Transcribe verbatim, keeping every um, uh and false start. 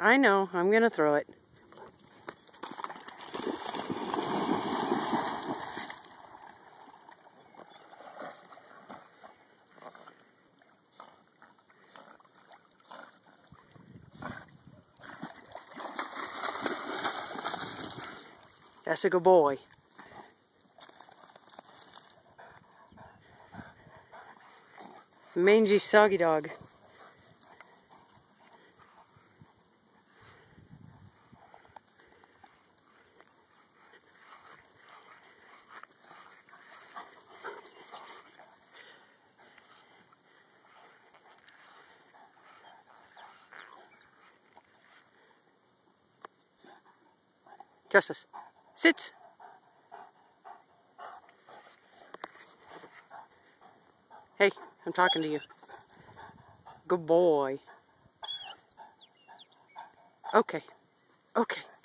I know. I'm going to throw it. That's a good boy. Mangy Soggy dog. Justice, sit. Hey, I'm talking to you. Good boy. Okay, okay.